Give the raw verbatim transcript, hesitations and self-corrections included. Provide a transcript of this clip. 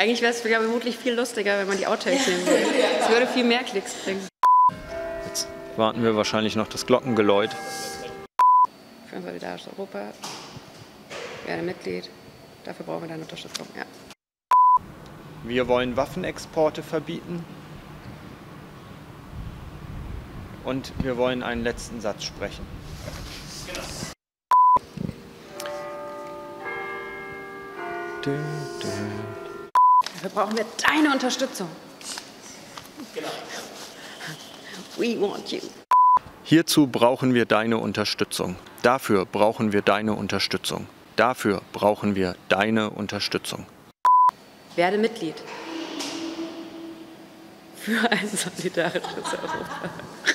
Eigentlich wäre es vermutlich viel lustiger, wenn man die Outtakes nehmen würde. Es würde viel mehr Klicks bringen. Jetzt warten wir wahrscheinlich noch das Glockengeläut. Für unser solidarisches Europa. Werde Mitglied. Dafür brauchen wir deine Unterstützung. Ja. Wir wollen Waffenexporte verbieten. Und wir wollen einen letzten Satz sprechen. Dafür brauchen wir deine Unterstützung. Genau. We want you. Hierzu brauchen wir deine Unterstützung. Dafür brauchen wir deine Unterstützung. Dafür brauchen wir deine Unterstützung. Werde Mitglied. Für ein solidarisches Europa.